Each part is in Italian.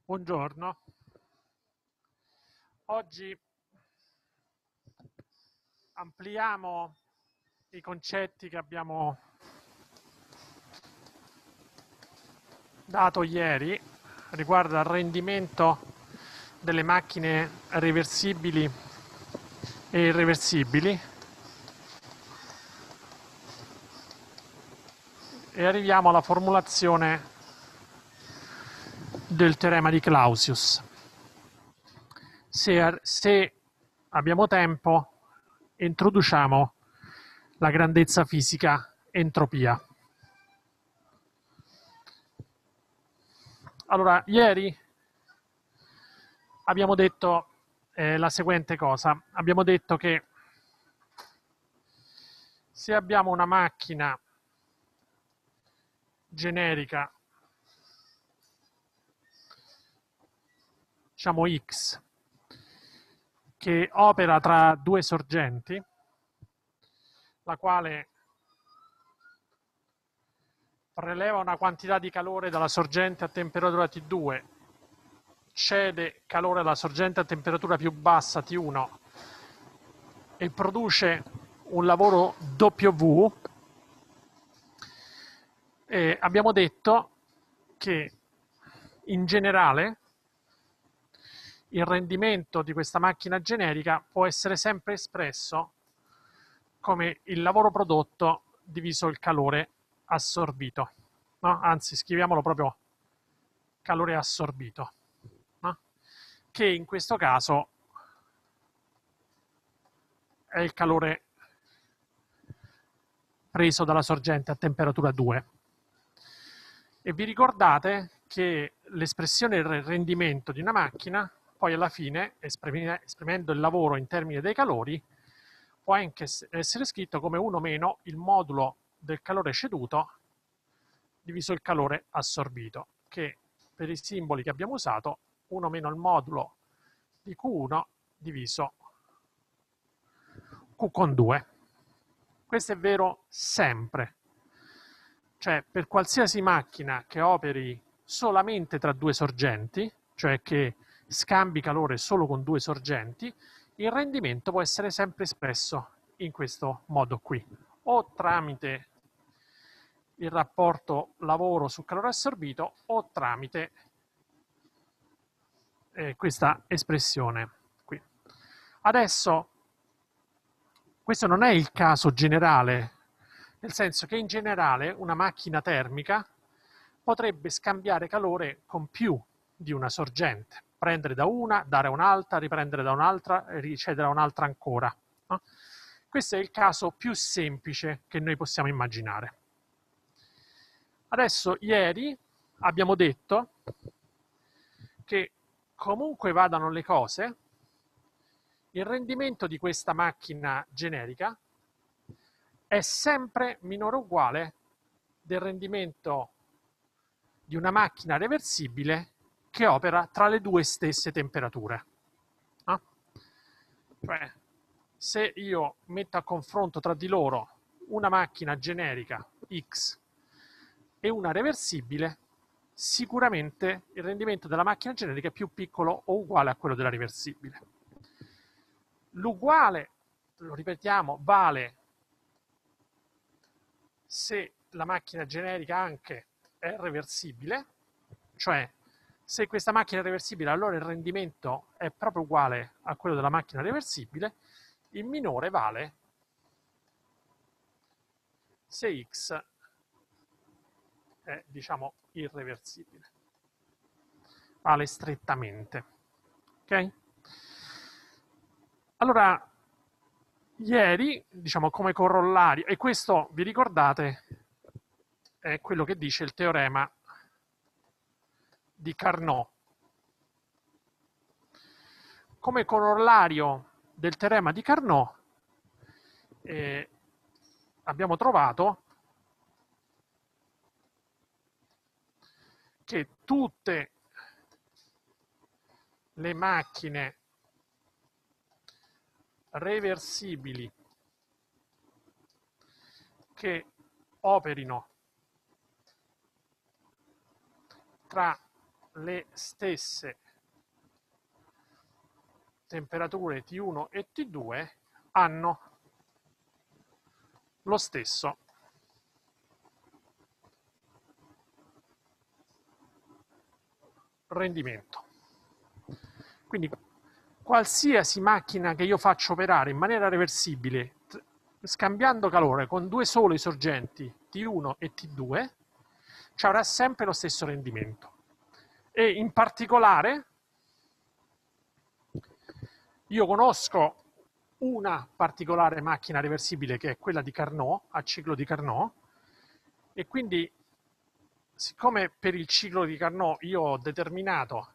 Buongiorno, oggi ampliamo i concetti che abbiamo dato ieri riguardo al rendimento delle macchine reversibili e irreversibili e arriviamo alla formulazione del teorema di Clausius. Se abbiamo tempo, introduciamo la grandezza fisica entropia. Allora, ieri abbiamo detto la seguente cosa. Abbiamo detto che se abbiamo una macchina generica, diciamo X, che opera tra due sorgenti, la quale preleva una quantità di calore dalla sorgente a temperatura T2, cede calore alla sorgente a temperatura più bassa T1 e produce un lavoro W, abbiamo detto che in generale il rendimento di questa macchina generica può essere sempre espresso come il lavoro prodotto diviso il calore assorbito, no? Anzi, scriviamolo proprio calore assorbito, no? Che in questo caso è il calore preso dalla sorgente a temperatura 2. E vi ricordate che l'espressione del rendimento di una macchina, poi alla fine, esprimendo il lavoro in termini dei calori, può anche essere scritto come 1 meno il modulo del calore ceduto diviso il calore assorbito, che per i simboli che abbiamo usato, 1 meno il modulo di Q1 diviso Q con 2. Questo è vero sempre. Cioè, per qualsiasi macchina che operi solamente tra due sorgenti, cioè che scambi calore solo con due sorgenti, il rendimento può essere sempre espresso in questo modo qui, o tramite il rapporto lavoro su calore assorbito o tramite questa espressione qui. Adesso, questo non è il caso generale, nel senso che in generale una macchina termica potrebbe scambiare calore con più di una sorgente, prendere da una, dare a un'altra, riprendere da un'altra e ricedere a un'altra ancora. No? Questo è il caso più semplice che noi possiamo immaginare. Adesso, ieri abbiamo detto che comunque vadano le cose, il rendimento di questa macchina generica è sempre minore o uguale del rendimento di una macchina reversibile che opera tra le due stesse temperature. No? Cioè, se io metto a confronto tra di loro una macchina generica X e una reversibile, sicuramente il rendimento della macchina generica è più piccolo o uguale a quello della reversibile. L'uguale, lo ripetiamo, vale se la macchina generica anche è reversibile, cioè se questa macchina è reversibile allora il rendimento è proprio uguale a quello della macchina reversibile, il minore vale se X è, diciamo, irreversibile. Vale strettamente. Ok? Allora, ieri, diciamo come corollario, e questo vi ricordate è quello che dice il teorema di Carnot. Come corollario del teorema di Carnot abbiamo trovato che tutte le macchine reversibili che operino tra le stesse temperature T1 e T2 hanno lo stesso rendimento. Quindi qualsiasi macchina che io faccio operare in maniera reversibile scambiando calore con due sole sorgenti T1 e T2 ci avrà sempre lo stesso rendimento. E in particolare io conosco una particolare macchina reversibile che è quella di Carnot, a ciclo di Carnot, e quindi siccome per il ciclo di Carnot io ho determinato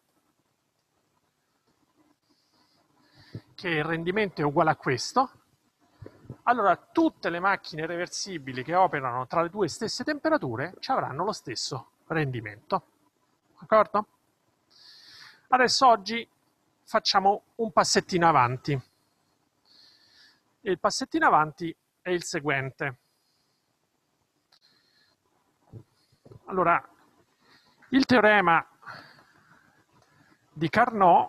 che il rendimento è uguale a questo, allora tutte le macchine reversibili che operano tra le due stesse temperature ci avranno lo stesso rendimento. D'accordo? Adesso oggi facciamo un passettino avanti. E il passettino avanti è il seguente. Allora, il teorema di Carnot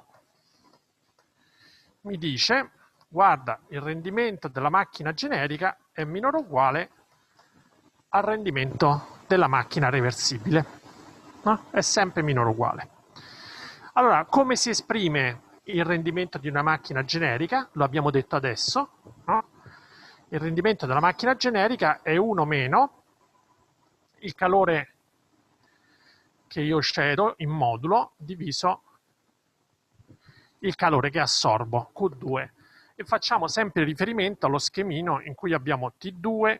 mi dice, guarda, il rendimento della macchina generica è minore o uguale al rendimento della macchina reversibile. No? È sempre minore o uguale. Allora, come si esprime il rendimento di una macchina generica? Lo abbiamo detto adesso. No? Il rendimento della macchina generica è 1 meno il calore che io cedo in modulo diviso il calore che assorbo, Q2. E facciamo sempre riferimento allo schemino in cui abbiamo T2,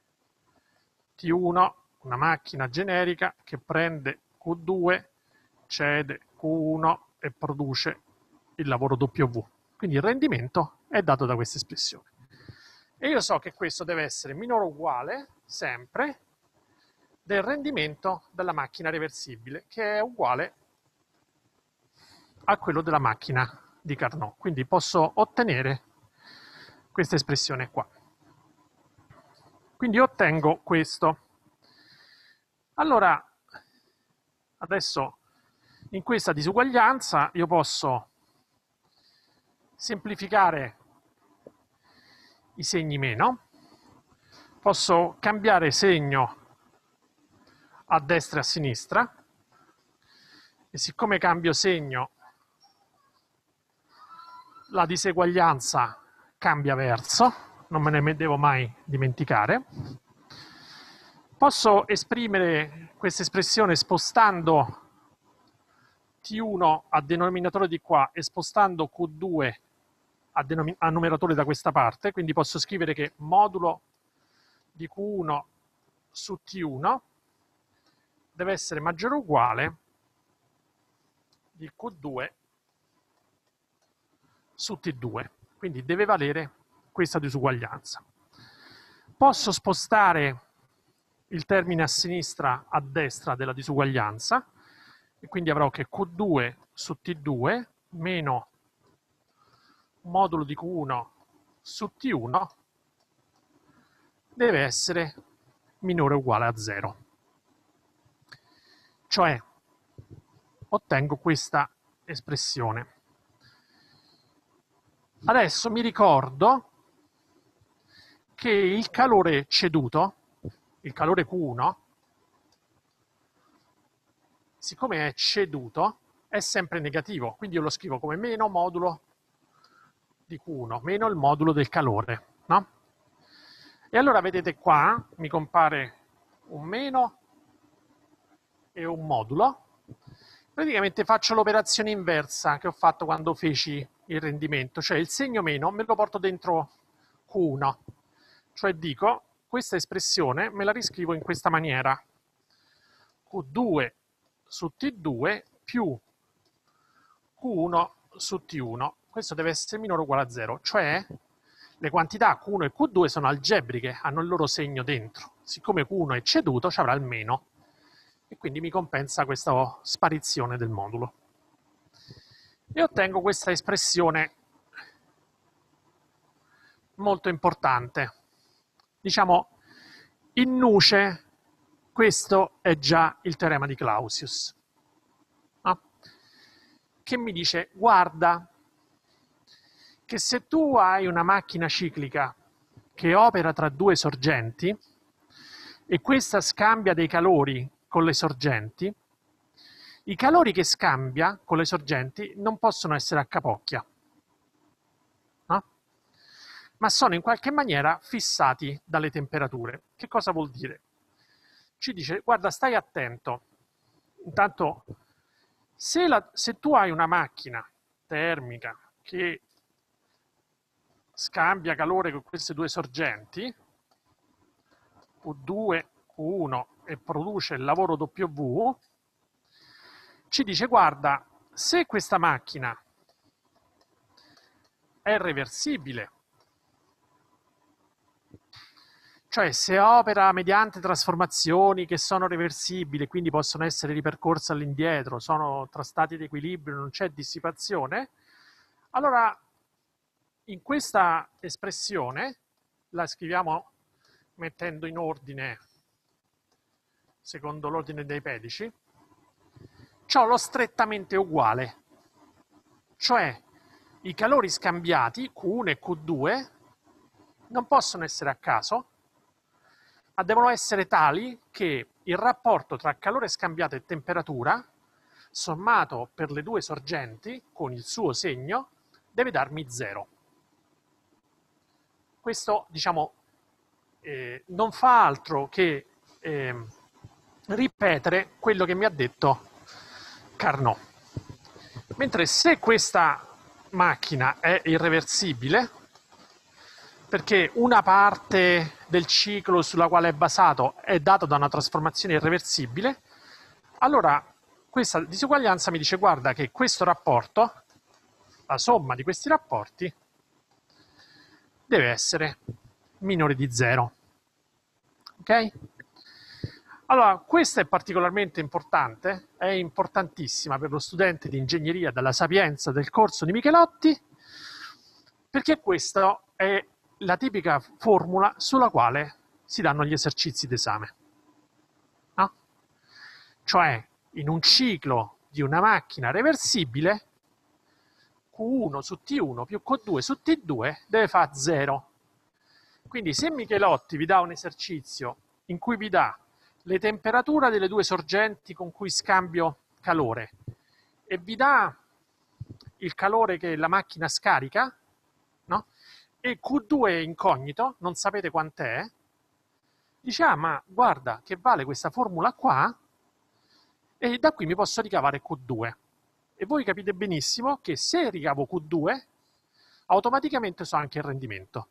T1, una macchina generica che prende Q2, cede Q1 e produce il lavoro W. Quindi il rendimento è dato da questa espressione. E io so che questo deve essere minore o uguale, sempre, del rendimento della macchina reversibile, che è uguale a quello della macchina di Carnot. Quindi posso ottenere questa espressione qua. Quindi ottengo questo. Allora, adesso in questa disuguaglianza io posso semplificare i segni meno, posso cambiare segno a destra e a sinistra, e siccome cambio segno la diseguaglianza cambia verso, non me ne devo mai dimenticare. Posso esprimere questa espressione spostando T1 a denominatore di qua e spostando Q2 a numeratore da questa parte, quindi posso scrivere che modulo di Q1 su T1 deve essere maggiore o uguale di Q2 su T2, quindi deve valere questa disuguaglianza. Posso spostare il termine a sinistra a destra della disuguaglianza e quindi avrò che Q2 su T2 meno modulo di Q1 su T1 deve essere minore o uguale a 0. Cioè ottengo questa espressione. Adesso mi ricordo che il calore ceduto, il calore Q1, siccome è ceduto, è sempre negativo, quindi io lo scrivo come meno modulo di Q1, meno il modulo del calore, no? E allora vedete qua, mi compare un meno e un modulo. Praticamente faccio l'operazione inversa che ho fatto quando feci il rendimento, cioè il segno meno me lo porto dentro Q1, cioè dico questa espressione me la riscrivo in questa maniera: Q2 su T2 più Q1 su T1. Questo deve essere minore o uguale a 0, cioè le quantità Q1 e Q2 sono algebriche, hanno il loro segno dentro. Siccome Q1 è ceduto, ci avrà il meno e quindi mi compensa questa sparizione del modulo. E ottengo questa espressione molto importante. Diciamo, in nuce, questo è già il teorema di Clausius. No? che mi dice: guarda che se tu hai una macchina ciclica che opera tra due sorgenti e questa scambia dei calori con le sorgenti, i calori che scambia con le sorgenti non possono essere a capocchia, no? Ma sono in qualche maniera fissati dalle temperature. Che cosa vuol dire? Ci dice: guarda, stai attento. Intanto, se tu hai una macchina termica che scambia calore con queste due sorgenti, Q2, Q1, e produce il lavoro W, ci dice: guarda, se questa macchina è reversibile, cioè se opera mediante trasformazioni che sono reversibili, quindi possono essere ripercorse all'indietro, sono tra stati di equilibrio, non c'è dissipazione, allora in questa espressione la scriviamo mettendo in ordine secondo l'ordine dei pedici, c'ho lo strettamente uguale, cioè i calori scambiati Q1 e Q2 non possono essere a caso, ma devono essere tali che il rapporto tra calore scambiato e temperatura, sommato per le due sorgenti con il suo segno, deve darmi 0. Questo, diciamo, non fa altro che ripetere quello che mi ha detto Carnot. Mentre se questa macchina è irreversibile, perché una parte del ciclo sulla quale è basato è dato da una trasformazione irreversibile, allora questa disuguaglianza mi dice: guarda che questo rapporto, la somma di questi rapporti, deve essere minore di 0. Ok? Allora, questa è particolarmente importante, è importantissima per lo studente di ingegneria della Sapienza del corso di Michelotti, perché questa è la tipica formula sulla quale si danno gli esercizi d'esame. No? Cioè, in un ciclo di una macchina reversibile, Q1 su T1 più Q2 su T2 deve fare 0. Quindi se Michelotti vi dà un esercizio in cui vi dà le temperature delle due sorgenti con cui scambio calore e vi dà il calore che la macchina scarica, no? E Q2 è incognito, non sapete quant'è, dice: ah, ma guarda che vale questa formula qua e da qui mi posso ricavare Q2. E voi capite benissimo che se ricavo Q2 automaticamente so anche il rendimento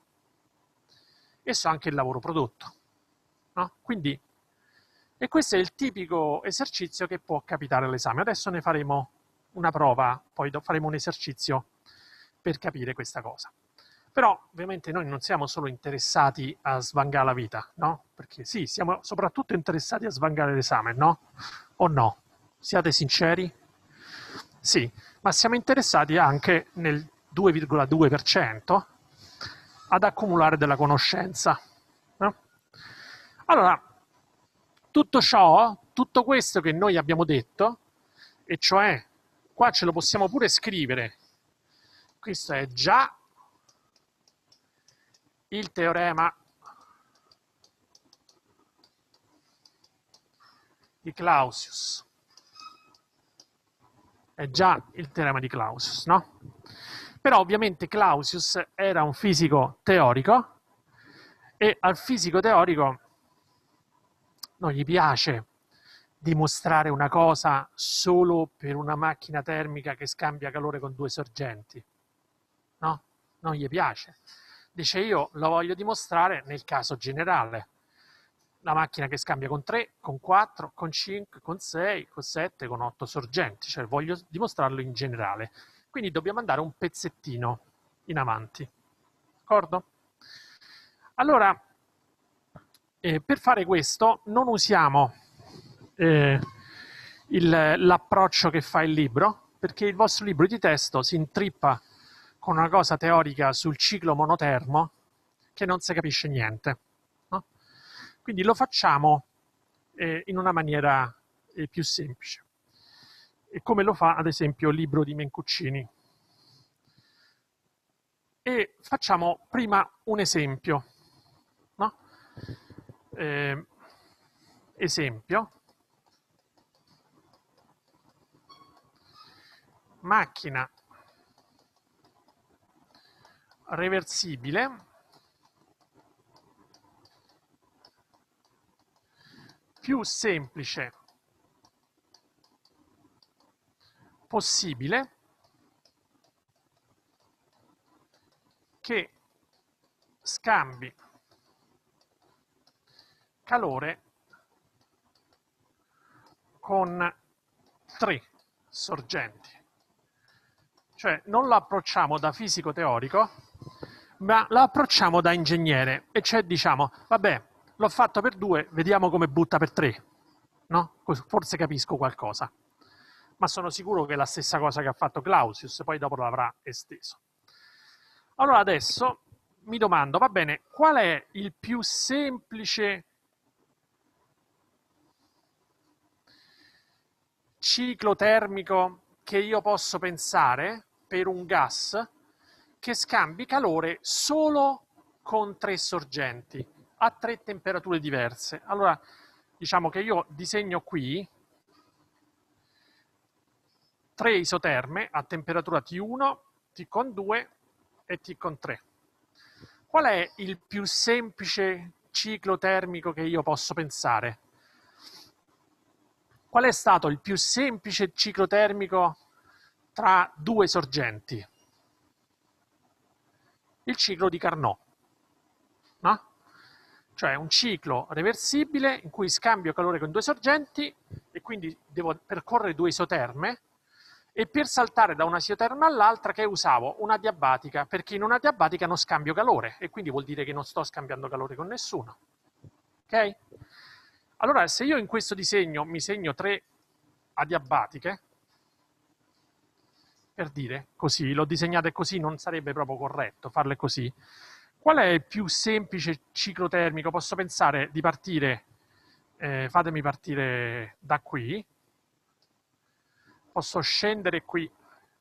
e so anche il lavoro prodotto, no? Quindi, e questo è il tipico esercizio che può capitare all'esame. Adesso ne faremo una prova, poi faremo un esercizio per capire questa cosa. Però ovviamente noi non siamo solo interessati a svangare la vita, no? Perché sì, siamo soprattutto interessati a svangare l'esame, no? O no? Siate sinceri? Sì, ma siamo interessati anche nel 2,2% ad accumulare della conoscenza. No? Allora, tutto ciò, tutto questo che noi abbiamo detto, e cioè, qua ce lo possiamo pure scrivere, questo è già il teorema di Clausius. È già il teorema di Clausius, no? Però ovviamente Clausius era un fisico teorico e al fisico teorico non gli piace dimostrare una cosa solo per una macchina termica che scambia calore con due sorgenti. No? Non gli piace. Dice: io lo voglio dimostrare nel caso generale. La macchina che scambia con 3, con 4, con 5, con 6, con 7, con 8 sorgenti. Cioè voglio dimostrarlo in generale. Quindi dobbiamo andare un pezzettino in avanti. D'accordo? Allora, per fare questo non usiamo l'approccio che fa il libro, perché il vostro libro di testo si intrippa con una cosa teorica sul ciclo monotermo che non si capisce niente. No? Quindi lo facciamo in una maniera più semplice. e come lo fa ad esempio il libro di Mencuccini. E facciamo prima un esempio, no? Esempio, macchina reversibile più semplice possibile che scambi calore con 3 sorgenti. Cioè non lo approcciamo da fisico teorico, ma lo approcciamo da ingegnere, e cioè diciamo, vabbè, l'ho fatto per 2, vediamo come butta per 3. No? Forse capisco qualcosa. Ma sono sicuro che è la stessa cosa che ha fatto Clausius, poi dopo l'avrà esteso. Allora adesso mi domando, va bene, qual è il più semplice ciclo termico che io posso pensare per un gas che scambi calore solo con 3 sorgenti a 3 temperature diverse? Allora, diciamo che io disegno qui 3 isoterme a temperatura T1, T con 2 e T con 3. Qual è il più semplice ciclo termico che io posso pensare? Qual è stato il più semplice ciclo termico tra 2 sorgenti? Il ciclo di Carnot, no? Cioè un ciclo reversibile in cui scambio calore con 2 sorgenti e quindi devo percorrere 2 isoterme, e per saltare da una isoterma all'altra che usavo? Una adiabatica, perché in una adiabatica non scambio calore e quindi vuol dire che non sto scambiando calore con nessuno. Ok? Allora, se io in questo disegno mi segno 3 adiabatiche, per dire così, l'ho disegnate così, non sarebbe proprio corretto farle così. Qual è il più semplice ciclo termico? Posso pensare di partire, fatemi partire da qui, posso scendere qui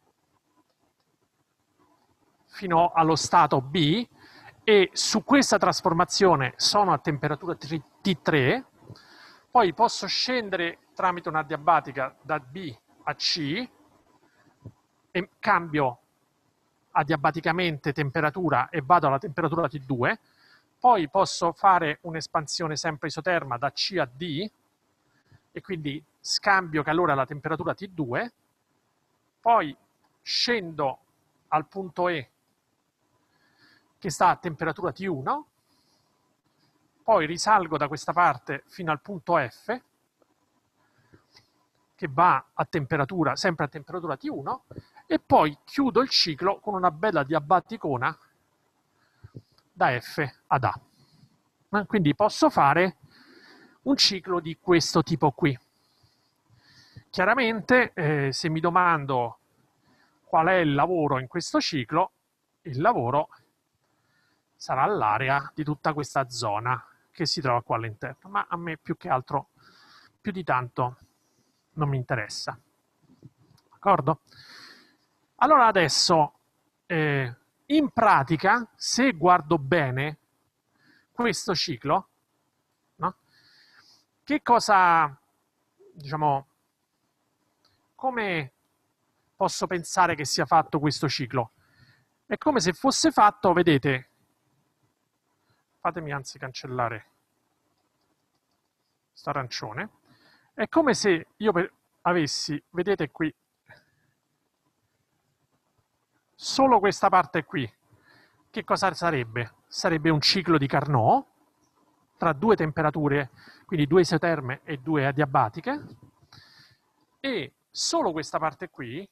fino allo stato B, e su questa trasformazione sono a temperatura T3, poi posso scendere tramite una adiabatica da B a C e cambio adiabaticamente temperatura e vado alla temperatura T2, poi posso fare un'espansione sempre isoterma da C a D e quindi scambio calore alla temperatura T2, poi scendo al punto E che sta a temperatura T1, poi risalgo da questa parte fino al punto F che va a temperatura, sempre a temperatura T1, e poi chiudo il ciclo con una bella diabaticona da F ad A. Quindi posso fare un ciclo di questo tipo qui. Chiaramente, se mi domando qual è il lavoro in questo ciclo, il lavoro sarà l'area di tutta questa zona che si trova qua all'interno, ma a me più che altro, più di tanto, non mi interessa. D'accordo? Allora adesso, in pratica, se guardo bene questo ciclo, no? Che cosa, diciamo, come posso pensare che sia fatto questo ciclo? È come se fosse fatto, vedete, fatemi anzi cancellare questo arancione, è come se io avessi, vedete qui, solo questa parte qui. Che cosa sarebbe? Sarebbe un ciclo di Carnot tra 2 temperature, quindi 2 isoterme e 2 adiabatiche, e solo questa parte qui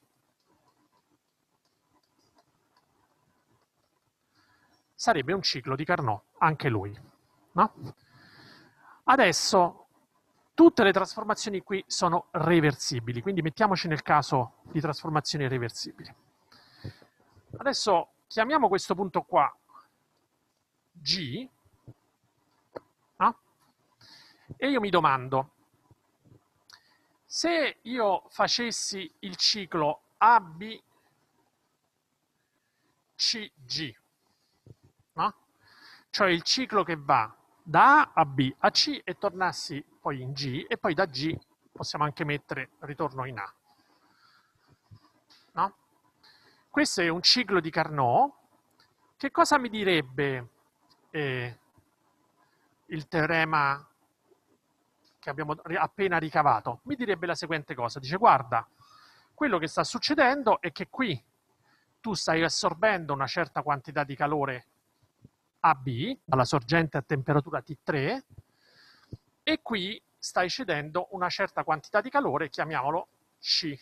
sarebbe un ciclo di Carnot, anche lui. No? Adesso tutte le trasformazioni qui sono reversibili, quindi mettiamoci nel caso di trasformazioni reversibili. Adesso chiamiamo questo punto qua G, no? E io mi domando, Se io facessi il ciclo ABCG, no? Cioè il ciclo che va da A a B a C e tornassi poi in G, e poi da G possiamo anche mettere ritorno in A. No? Questo è un ciclo di Carnot. Che cosa mi direbbe il teorema che abbiamo appena ricavato? Mi direbbe la seguente cosa. Dice, guarda, quello che sta succedendo è che qui tu stai assorbendo una certa quantità di calore AB, dalla sorgente a temperatura T3, e qui stai cedendo una certa quantità di calore, chiamiamolo CD,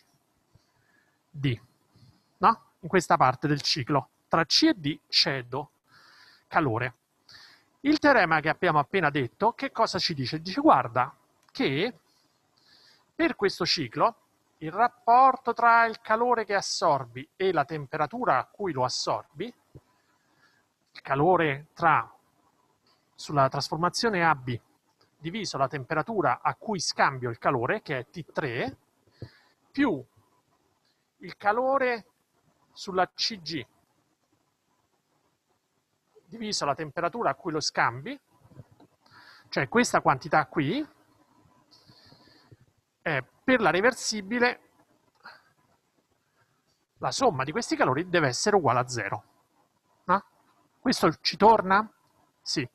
no? In questa parte del ciclo. Tra C e D cedo calore. Il teorema che abbiamo appena detto, che cosa ci dice? Dice, guarda, che per questo ciclo il rapporto tra il calore che assorbi e la temperatura a cui lo assorbi, il calore sulla trasformazione AB diviso la temperatura a cui scambio il calore, che è T3, più il calore sulla CG diviso la temperatura a cui lo scambi, cioè questa quantità qui, per la reversibile la somma di questi calori deve essere uguale a 0. No? Questo ci torna? Sì.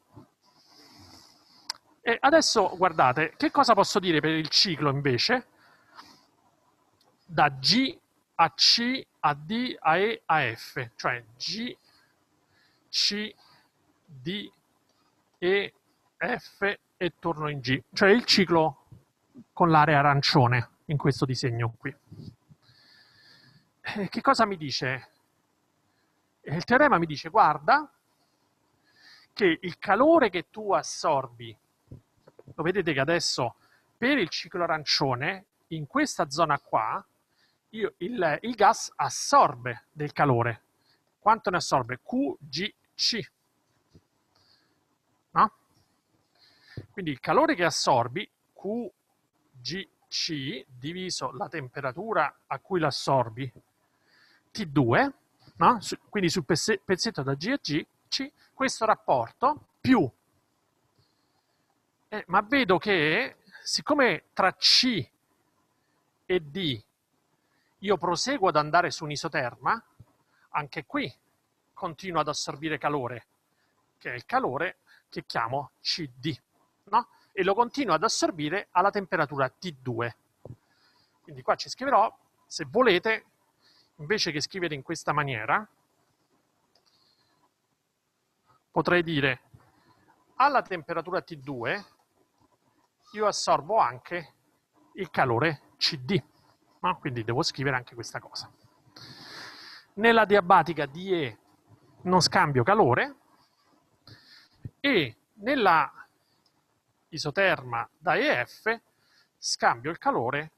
E adesso guardate, che cosa posso dire per il ciclo invece? Da G a C a D a E a F, cioè G, C, D, E, F e torno in G, cioè il ciclo con l'area arancione in questo disegno qui. Che cosa mi dice? Il teorema mi dice, guarda, che il calore che tu assorbi, lo vedete che adesso per il ciclo arancione, in questa zona qua, il gas assorbe del calore. Quanto ne assorbe? QGC. No? Quindi il calore che assorbi, QGC, diviso la temperatura a cui l'assorbi, T2, no? Quindi sul pezzetto da G a G, questo rapporto più, ma vedo che siccome tra C e D io proseguo ad andare su un isoterma, anche qui continuo ad assorbire calore, che è il calore che chiamo CD, no? E lo continuo ad assorbire alla temperatura T2. Quindi qua ci scriverò, se volete, invece che scrivere in questa maniera, potrei dire alla temperatura T2 io assorbo anche il calore CD, no? Quindi devo scrivere anche questa cosa. Nella diabatica di E non scambio calore e nella isoterma da EF scambio il calore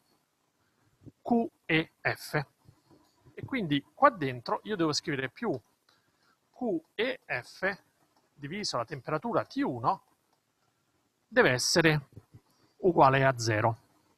QEF. E quindi qua dentro io devo scrivere più QEF diviso la temperatura T1 deve essere uguale a 0.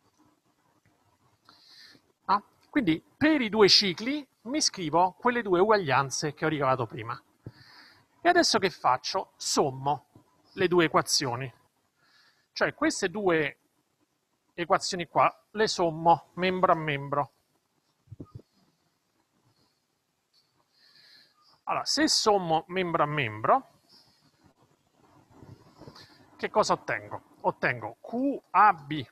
Ah, quindi per i due cicli mi scrivo quelle due uguaglianze che ho ricavato prima. E adesso che faccio? Sommo le due equazioni. Cioè queste due equazioni qua le sommo membro a membro. Allora, se sommo membro a membro, che cosa ottengo? Ottengo QAB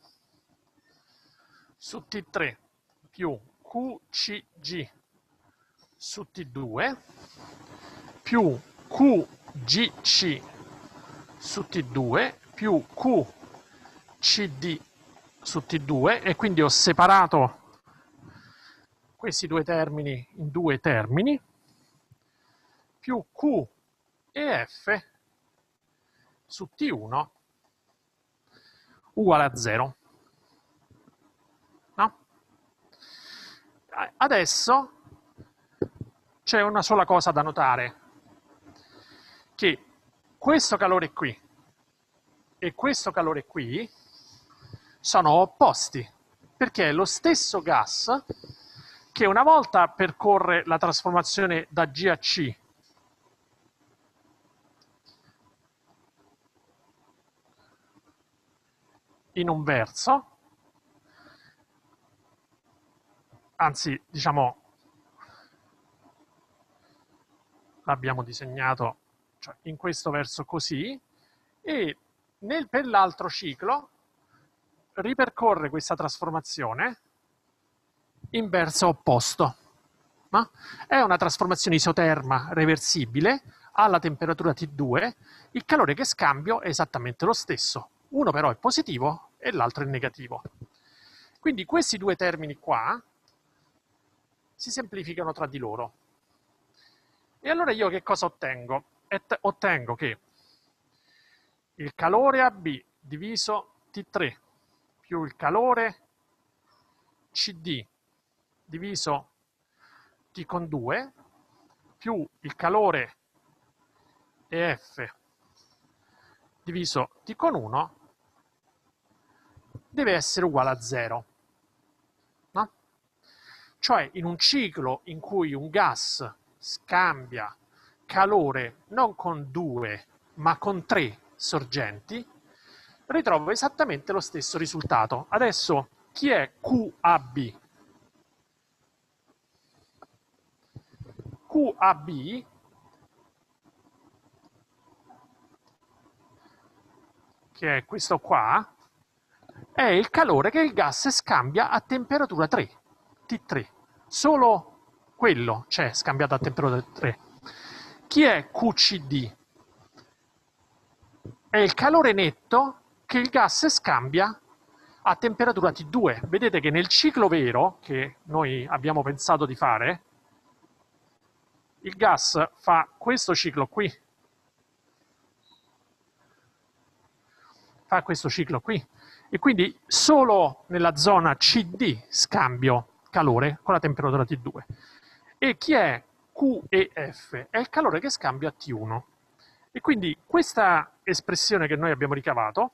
su T3 più QCG su T2 più QGC su T2 più QCD su T2, e quindi ho separato questi due termini in due termini, più Q e F su T1 uguale a 0. No? Adesso c'è una sola cosa da notare, che questo calore qui e questo calore qui sono opposti, Perché è lo stesso gas che una volta percorre la trasformazione da G a C in un verso, anzi, diciamo, l'abbiamo disegnato, cioè, in questo verso così, e per l'altro ciclo ripercorre questa trasformazione in verso opposto. No? È una trasformazione isoterma reversibile alla temperatura T2, il calore che scambio è esattamente lo stesso, uno però è positivo e l'altro è negativo. Quindi questi due termini qua si semplificano tra di loro. E allora io che cosa ottengo? Ottengo che il calore AB diviso T3 più il calore CD diviso T con 2 più il calore EF diviso T con 1 deve essere uguale a 0. No? Cioè in un ciclo in cui un gas scambia calore non con 2 ma con 3 sorgenti, ritrovo esattamente lo stesso risultato. Adesso chi è QAB? QAB che è questo qua, è il calore che il gas scambia a temperatura 3, T3. Solo quello c'è scambiato a temperatura 3. Chi è QCD? È il calore netto che il gas scambia a temperatura T2. Vedete che nel ciclo vero, che noi abbiamo pensato di fare, il gas fa questo ciclo qui, fa questo ciclo qui, e quindi solo nella zona CD scambio calore con la temperatura T2. E chi è Q e F? È il calore che scambio a T1. E quindi questa espressione che noi abbiamo ricavato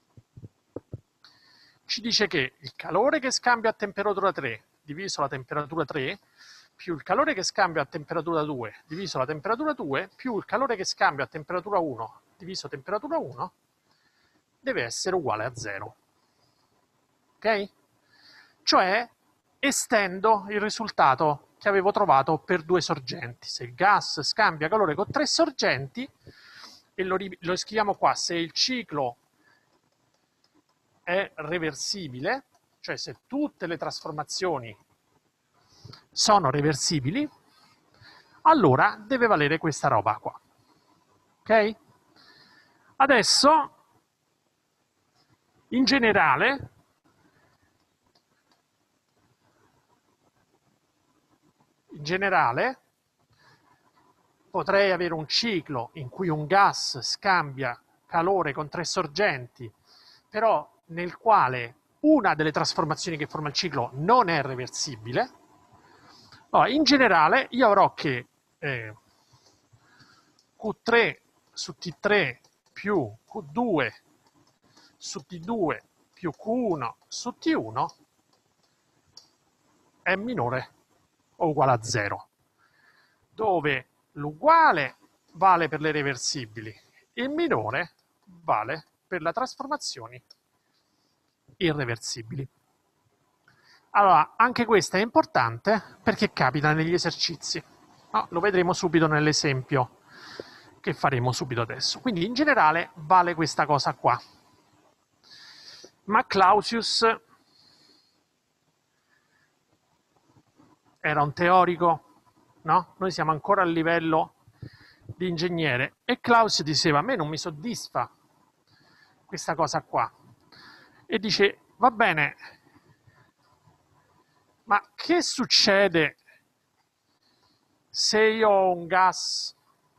ci dice che il calore che scambia a temperatura 3 diviso la temperatura 3 più il calore che scambia a temperatura 2 diviso la temperatura 2 più il calore che scambia a temperatura 1 diviso temperatura 1 deve essere uguale a 0. Ok? Cioè estendo il risultato che avevo trovato per due sorgenti. Se il gas scambia calore con 3 sorgenti, e lo scriviamo qua, se il ciclo è reversibile, cioè se tutte le trasformazioni sono reversibili, allora deve valere questa roba qua. Ok? Adesso, in generale, potrei avere un ciclo in cui un gas scambia calore con 3 sorgenti, però nel quale una delle trasformazioni che forma il ciclo non è reversibile. Allora, in generale io avrò che Q3 su T3 più Q2 su T2 più Q1 su T1 è minore o uguale a 0, dove l'uguale vale per le reversibili, il minore vale per le trasformazioni irreversibili. Allora, anche questa è importante perché capita negli esercizi. No, lo vedremo subito nell'esempio che faremo subito adesso. Quindi in generale vale questa cosa qua. Ma Clausius era un teorico, no? Noi siamo ancora a livello di ingegnere e Clausius diceva: a me non mi soddisfa questa cosa qua. E dice: va bene, ma che succede se io ho un gas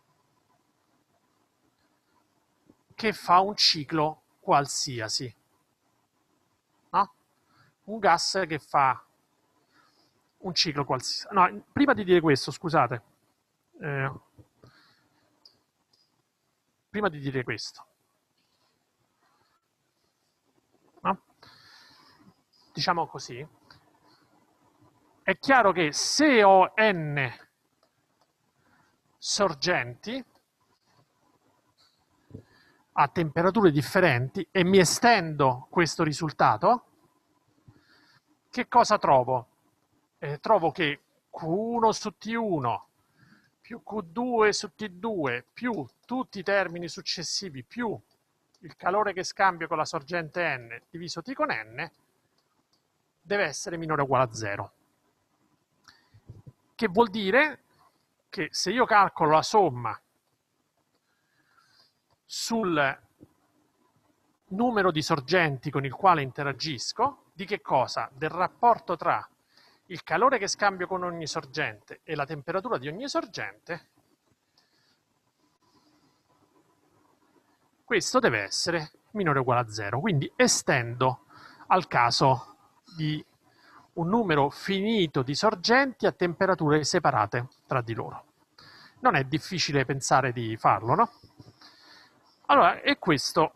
che fa un ciclo qualsiasi? No? Un gas che fa un ciclo qualsiasi. No, prima di dire questo, scusate, eh, prima di dire questo, no? diciamo così, è chiaro che se ho n sorgenti a temperature differenti e mi estendo questo risultato, che cosa trovo? Trovo che Q1 su T1 più Q2 su T2 più tutti i termini successivi più il calore che scambio con la sorgente n diviso T con n deve essere minore o uguale a 0. Che vuol dire che se io calcolo la somma sul numero di sorgenti con il quale interagisco, di che cosa? Del rapporto tra il calore che scambio con ogni sorgente e la temperatura di ogni sorgente, questo deve essere minore o uguale a 0. Quindi estendo al caso di un numero finito di sorgenti a temperature separate tra di loro. Non è difficile pensare di farlo, no? Allora, e questo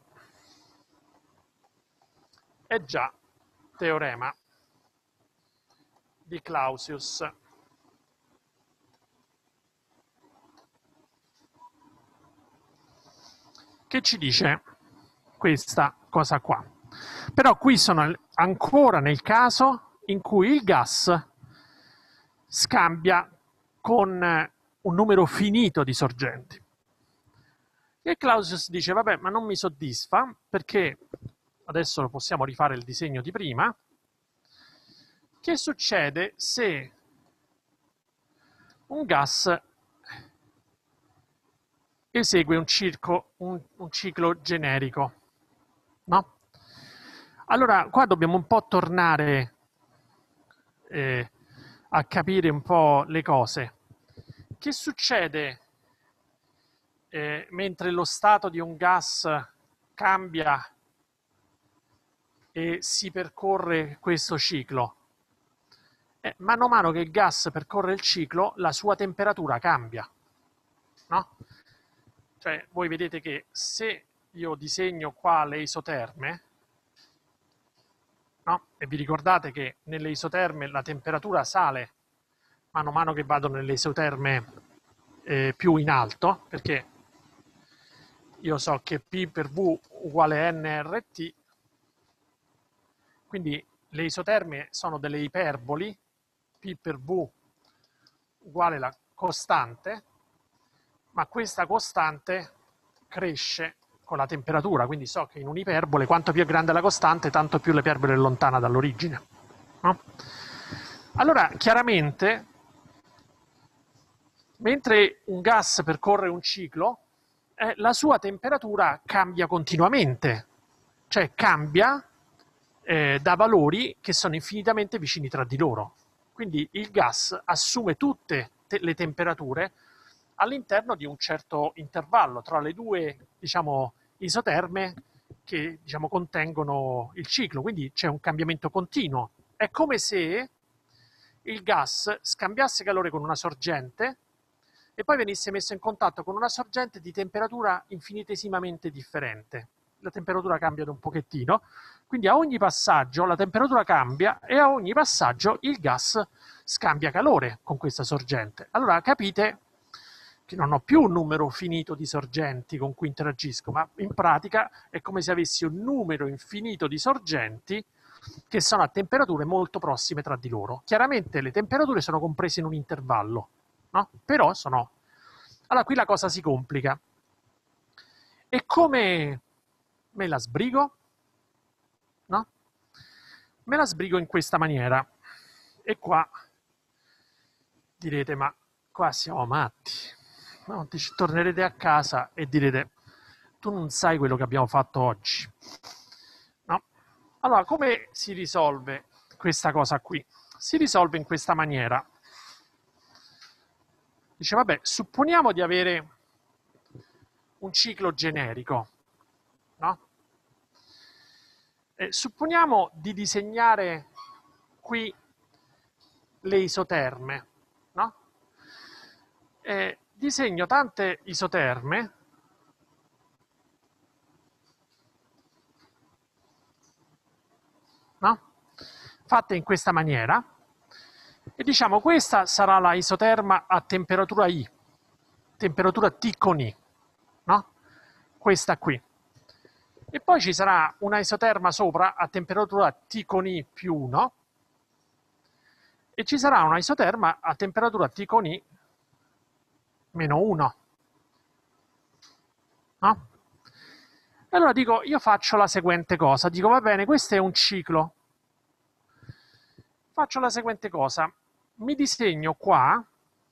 è già teorema di Clausius. Che ci dice questa cosa qua. Però qui sono ancora nel caso in cui il gas scambia con un numero finito di sorgenti. E Clausius dice, vabbè, ma non mi soddisfa, perché adesso lo possiamo rifare il disegno di prima. Che succede se un gas esegue un ciclo generico, no? Allora, qua dobbiamo un po' tornare a capire un po' le cose. Che succede mentre lo stato di un gas cambia e si percorre questo ciclo? Mano a mano che il gas percorre il ciclo, la sua temperatura cambia, no? Cioè, voi vedete che se io disegno qua le isoterme, no? E vi ricordate che nelle isoterme la temperatura sale mano a mano che vado nelle isoterme più in alto, perché io so che P per V uguale nRT, quindi le isoterme sono delle iperboli, P per V uguale la costante, ma questa costante cresce con la temperatura, quindi so che in un'iperbole quanto più è grande la costante, tanto più l'iperbole è lontana dall'origine. No? Allora, chiaramente, mentre un gas percorre un ciclo, la sua temperatura cambia continuamente, cioè cambia da valori che sono infinitamente vicini tra di loro. Quindi il gas assume tutte le temperature all'interno di un certo intervallo tra le due, diciamo, isoterme che, diciamo, contengono il ciclo, quindi c'è un cambiamento continuo. È come se il gas scambiasse calore con una sorgente e poi venisse messo in contatto con una sorgente di temperatura infinitesimamente differente. La temperatura cambia da un pochettino, quindi a ogni passaggio la temperatura cambia e a ogni passaggio il gas scambia calore con questa sorgente. Allora capite che non ho più un numero finito di sorgenti con cui interagisco, ma in pratica è come se avessi un numero infinito di sorgenti che sono a temperature molto prossime tra di loro. Chiaramente le temperature sono comprese in un intervallo, no? Però sono... Allora qui la cosa si complica. E come me la sbrigo? No? Me la sbrigo in questa maniera. E qua direte, ma qua siamo matti. No? Tornerete a casa e direte, tu non sai quello che abbiamo fatto oggi. No? Allora, come si risolve questa cosa qui? Si risolve in questa maniera. Dice, vabbè, supponiamo di avere un ciclo generico, no? Supponiamo di disegnare qui le isoterme, no? Disegno tante isoterme no? fatte in questa maniera, e diciamo questa sarà la isoterma a temperatura I, temperatura T con I, no? Questa qui. E poi ci sarà una isoterma sopra a temperatura T con I più 1, e ci sarà una isoterma a temperatura T con I meno 1. No? E allora dico, io faccio la seguente cosa, dico va bene, questo è un ciclo. Faccio la seguente cosa, mi disegno qua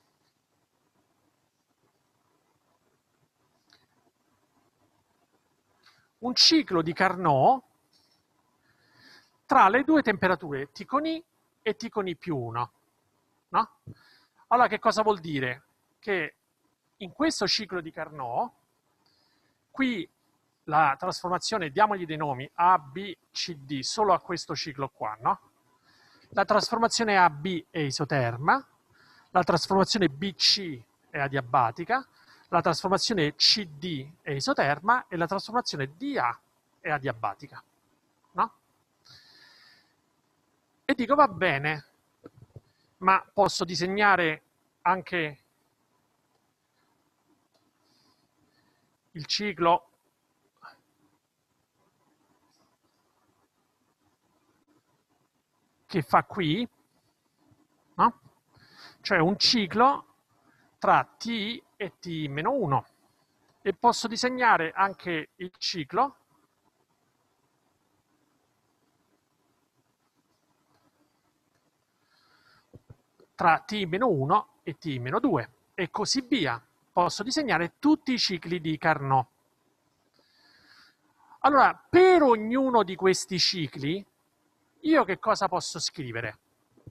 un ciclo di Carnot tra le due temperature T con I e T con I più 1. No? Allora che cosa vuol dire? Che in questo ciclo di Carnot, qui la trasformazione, diamogli dei nomi, A, B, C, D, solo a questo ciclo qua, no? La trasformazione AB è isoterma, la trasformazione BC è adiabatica, la trasformazione CD è isoterma e la trasformazione DA è adiabatica. No? E dico va bene, ma posso disegnare anche il ciclo che fa qui, no? Cioè un ciclo tra T e T-1, e posso disegnare anche il ciclo tra T-1 e T-2 e così via. Posso disegnare tutti i cicli di Carnot. Allora, per ognuno di questi cicli, io che cosa posso scrivere?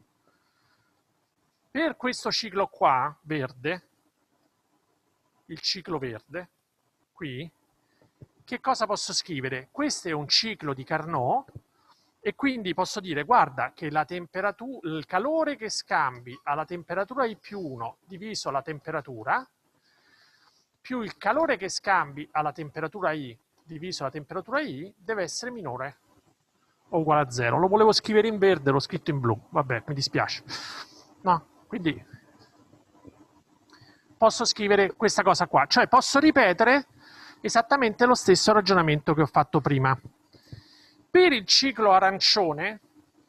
Per questo ciclo qua, verde, il ciclo verde, qui, che cosa posso scrivere? Questo è un ciclo di Carnot e quindi posso dire, guarda, che la temperatura, il calore che scambi alla temperatura I più 1 diviso la temperatura, più il calore che scambi alla temperatura I diviso la temperatura I, deve essere minore o uguale a 0. Lo volevo scrivere in verde, l'ho scritto in blu. Vabbè, mi dispiace. No, quindi posso scrivere questa cosa qua. Cioè posso ripetere esattamente lo stesso ragionamento che ho fatto prima. Per il ciclo arancione,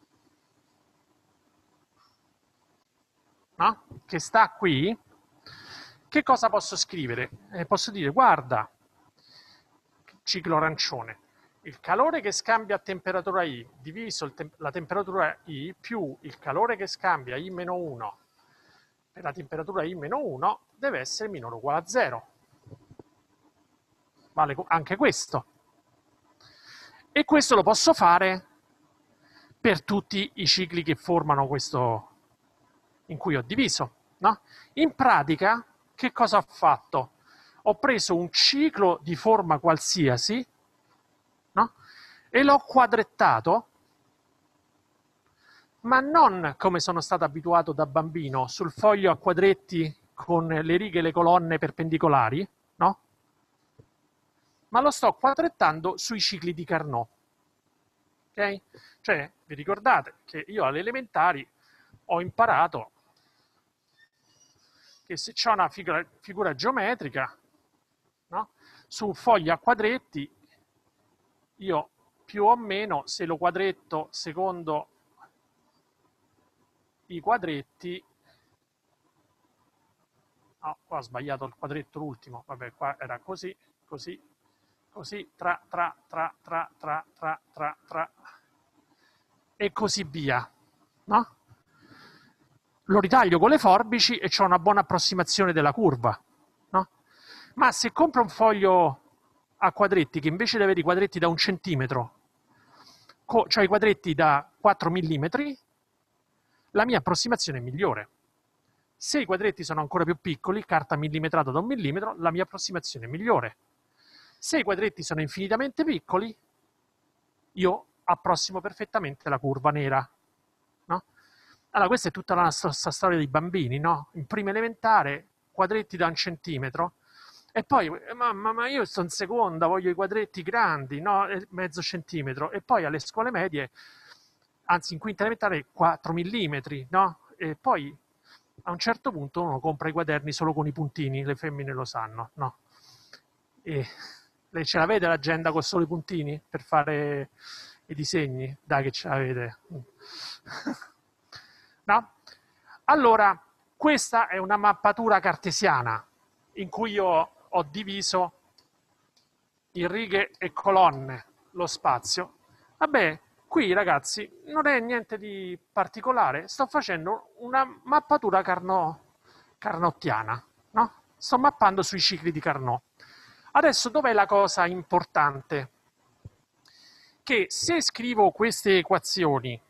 no? Che sta qui, che cosa posso scrivere? Posso dire, guarda, ciclo arancione, il calore che scambia a temperatura I diviso la temperatura I più il calore che scambia I-1 per la temperatura I-1 deve essere minore o uguale a 0. Vale anche questo. E questo lo posso fare per tutti i cicli che formano questo in cui ho diviso. No? In pratica, che cosa ho fatto? Ho preso un ciclo di forma qualsiasi, no? E l'ho quadrettato, ma non come sono stato abituato da bambino, sul foglio a quadretti con le righe e le colonne perpendicolari, no? Ma lo sto quadrettando sui cicli di Carnot. Ok? Cioè, vi ricordate che io alle elementari ho imparato che se c'è una figura geometrica, no? Su un foglio a quadretti, io più o meno, se lo quadretto secondo i quadretti, no, qua ho sbagliato il quadretto l'ultimo, vabbè, qua era così, così, così, tra, e così via, no? Lo ritaglio con le forbici e ho una buona approssimazione della curva, no? Ma se compro un foglio a quadretti che invece di avere i quadretti da 1 centimetro, cioè i quadretti da 4 millimetri, la mia approssimazione è migliore. Se i quadretti sono ancora più piccoli, carta millimetrata da 1 millimetro, la mia approssimazione è migliore. Se i quadretti sono infinitamente piccoli, io approssimo perfettamente la curva nera. No? Allora, questa è tutta la nostra storia dei bambini, no? In prima elementare, quadretti da 1 centimetro, e poi, mamma, ma io sto in seconda, voglio i quadretti grandi, no? Mezzo centimetro. E poi alle scuole medie, anzi in quinta elementare 4 mm, no? E poi a un certo punto uno compra i quaderni solo con i puntini, le femmine lo sanno, no? E lei ce l'avete l'agenda con solo i puntini per fare i disegni? Dai che ce l'avete. No? Allora, questa è una mappatura cartesiana in cui io ho diviso in righe e colonne lo spazio. Vabbè, qui ragazzi non è niente di particolare, sto facendo una mappatura carnottiana, no? Sto mappando sui cicli di Carnot. Adesso dov'è la cosa importante? Che se scrivo queste equazioni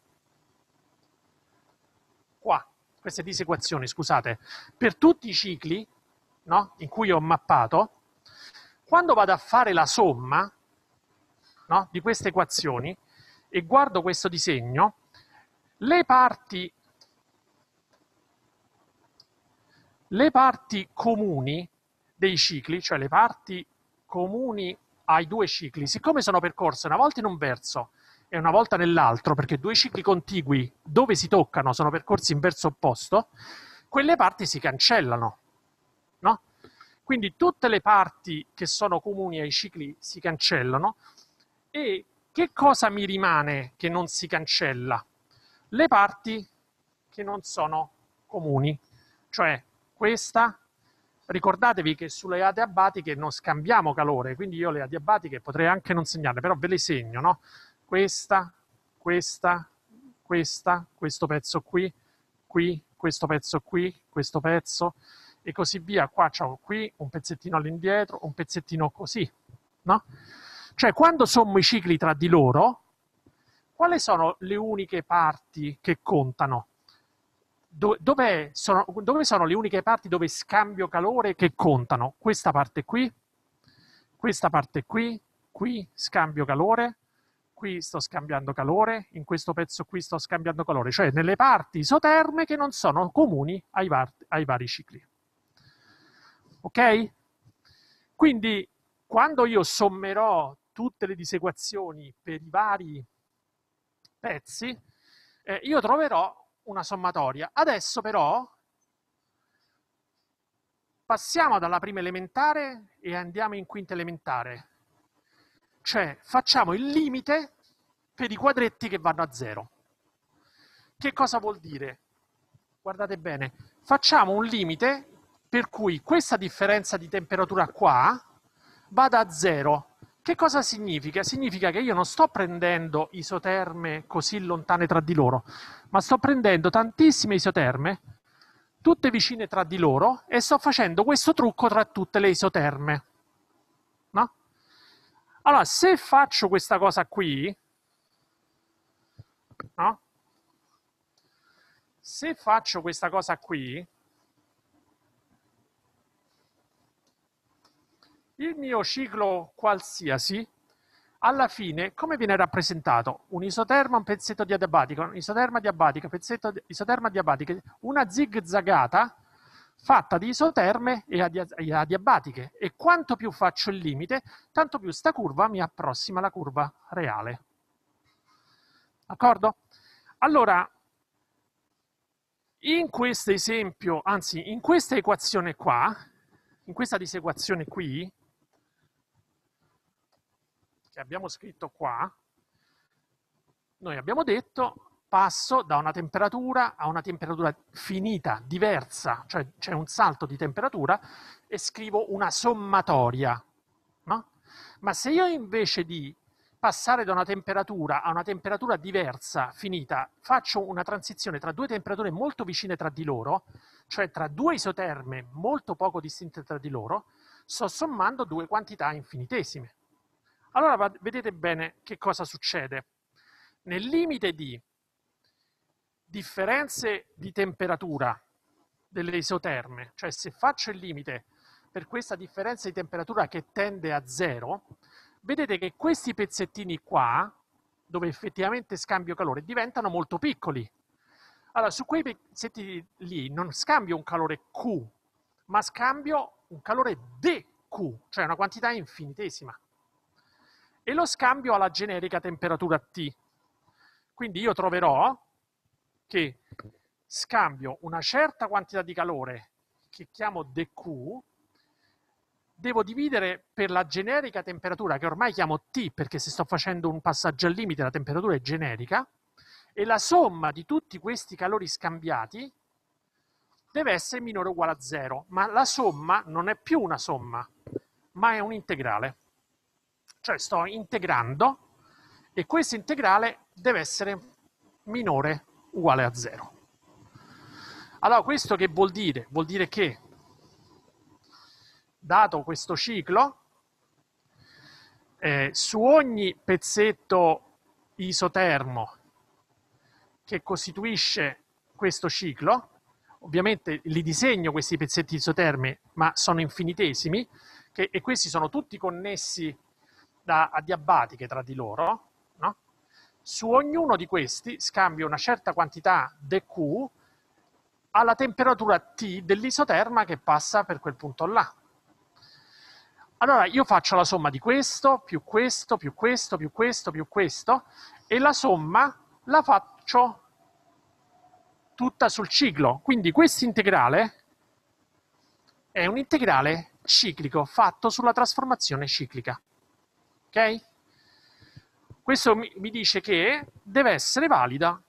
qua, queste disequazioni, scusate, per tutti i cicli, no, in cui ho mappato, quando vado a fare la somma, no, di queste equazioni e guardo questo disegno, le parti comuni dei cicli, cioè le parti comuni ai due cicli, siccome sono percorse una volta in un verso e una volta nell'altro, perché due cicli contigui dove si toccano sono percorsi in verso opposto, quelle parti si cancellano, no? Quindi tutte le parti che sono comuni ai cicli si cancellano e che cosa mi rimane che non si cancella? Le parti che non sono comuni, cioè questa. Ricordatevi che sulle adiabatiche non scambiamo calore, quindi io le adiabatiche potrei anche non segnarle, però ve le segno, no? Questa, questa, questa, questo pezzo qui, questo pezzo qui, questo pezzo, e così via. Qua c'ho qui un pezzettino all'indietro, un pezzettino così, no? Cioè, quando sommo i cicli tra di loro, quali sono le uniche parti che contano? Dove sono le uniche parti dove scambio calore che contano? Questa parte qui scambio calore, qui sto scambiando calore, in questo pezzo qui sto scambiando calore, cioè nelle parti isoterme che non sono comuni ai vari cicli. Ok? Quindi quando io sommerò tutte le disequazioni per i vari pezzi, io troverò una sommatoria. Adesso però passiamo dalla prima elementare e andiamo in quinta elementare. Cioè facciamo il limite per i quadretti che vanno a zero. Che cosa vuol dire? Guardate bene, facciamo un limite per cui questa differenza di temperatura qua vada a zero. Che cosa significa? Significa che io non sto prendendo isoterme così lontane tra di loro, ma sto prendendo tantissime isoterme, tutte vicine tra di loro, e sto facendo questo trucco tra tutte le isoterme. No? Allora, se faccio questa cosa qui, no? Se faccio questa cosa qui, il mio ciclo qualsiasi, alla fine, come viene rappresentato? Un isoterma, un pezzetto di adiabatica, un isoterma diabatica, pezzetto di isoterma diabatica, una zigzagata fatta di isoterme e adiabatiche. E quanto più faccio il limite, tanto più sta curva mi approssima alla curva reale. D'accordo? Allora, in questo esempio, anzi, in questa equazione qua, in questa disequazione qui, che abbiamo scritto qua, noi abbiamo detto passo da una temperatura a una temperatura finita, diversa, cioè c'è un salto di temperatura e scrivo una sommatoria, no? Ma se io invece di passare da una temperatura a una temperatura diversa, finita, faccio una transizione tra due temperature molto vicine tra di loro, cioè tra due isoterme molto poco distinte tra di loro, sto sommando due quantità infinitesime. Allora vedete bene che cosa succede. Nel limite di differenze di temperatura delle isoterme, cioè se faccio il limite per questa differenza di temperatura che tende a zero, vedete che questi pezzettini qua, dove effettivamente scambio calore, diventano molto piccoli. Allora, su quei pezzetti lì non scambio un calore Q, ma scambio un calore dQ, cioè una quantità infinitesima. E lo scambio alla generica temperatura T. Quindi io troverò che scambio una certa quantità di calore, che chiamo dQ, devo dividere per la generica temperatura, che ormai chiamo T, perché se sto facendo un passaggio al limite la temperatura è generica, e la somma di tutti questi calori scambiati deve essere minore o uguale a 0, ma la somma non è più una somma, ma è un integrale. Cioè sto integrando e questo integrale deve essere minore o uguale a 0. Allora questo che vuol dire? Vuol dire che dato questo ciclo, su ogni pezzetto isotermo che costituisce questo ciclo, ovviamente li disegno questi pezzetti isotermi, ma sono infinitesimi, e questi sono tutti connessi da adiabatiche tra di loro, no? Su ognuno di questi scambio una certa quantità dQ alla temperatura T dell'isoterma che passa per quel punto là. Allora io faccio la somma di questo, più questo, più questo, più questo, più questo, e la somma la faccio tutta sul ciclo. Quindi questo integrale è un integrale ciclico fatto sulla trasformazione ciclica. Ok? Questo mi dice che deve essere valida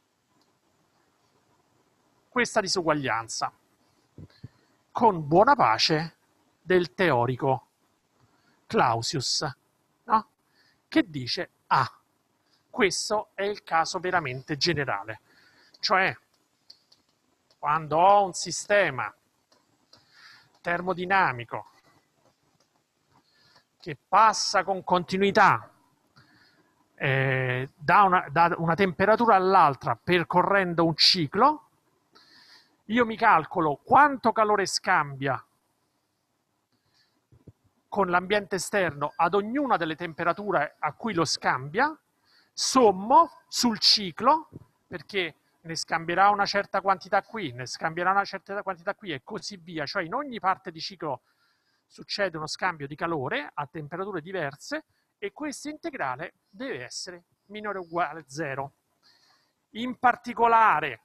questa disuguaglianza, con buona pace del teorico Clausius, no? Che dice, questo è il caso veramente generale. Cioè, quando ho un sistema termodinamico che passa con continuità da una temperatura all'altra percorrendo un ciclo, io mi calcolo quanto calore scambia con l'ambiente esterno ad ognuna delle temperature a cui lo scambia, sommo sul ciclo, perché ne scambierà una certa quantità qui, ne scambierà una certa quantità qui e così via. Cioè in ogni parte di ciclo succede uno scambio di calore a temperature diverse e questo integrale deve essere minore o uguale a 0. In particolare,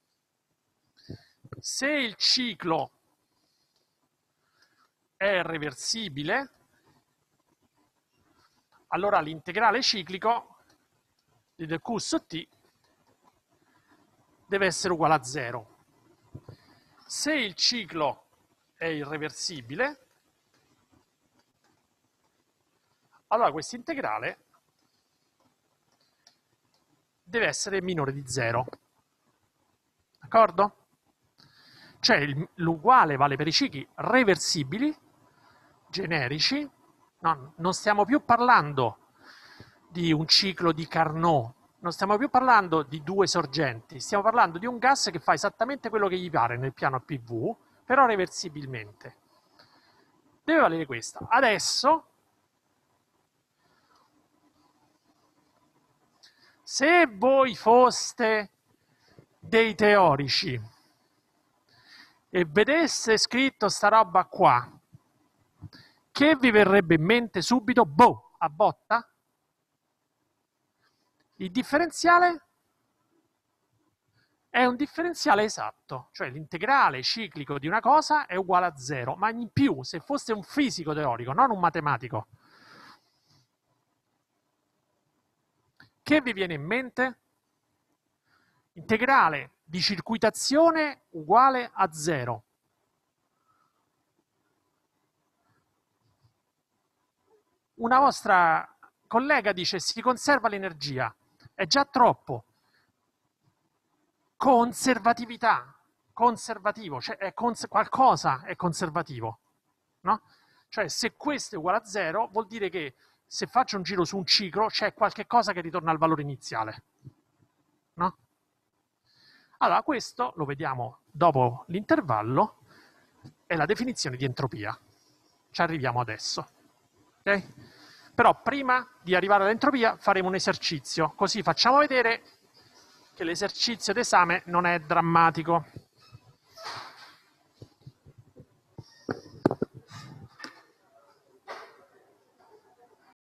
se il ciclo è reversibile, allora l'integrale ciclico di dq su t deve essere uguale a 0. Se il ciclo è irreversibile, allora questo integrale deve essere minore di 0. D'accordo? Cioè l'uguale vale per i cicli reversibili, generici. No, non stiamo più parlando di un ciclo di Carnot, non stiamo più parlando di due sorgenti, stiamo parlando di un gas che fa esattamente quello che gli pare nel piano PV, però reversibilmente. Deve valere questa. Adesso, se voi foste dei teorici e vedesse scritto sta roba qua, che vi verrebbe in mente subito? Boh, a botta? Il differenziale è un differenziale esatto, cioè l'integrale ciclico di una cosa è uguale a 0, ma in più, se foste un fisico teorico, non un matematico, che vi viene in mente? Integrale di circuitazione uguale a 0. Una vostra collega dice si conserva l'energia, è già troppo. Conservatività, conservativo, cioè qualcosa è conservativo, no? Cioè se questo è uguale a 0 vuol dire che se faccio un giro su un ciclo c'è qualche cosa che ritorna al valore iniziale, no? Allora questo lo vediamo dopo l'intervallo, è la definizione di entropia. Ci arriviamo adesso. Okay? Però prima di arrivare all'entropia faremo un esercizio, così facciamo vedere che l'esercizio d'esame non è drammatico.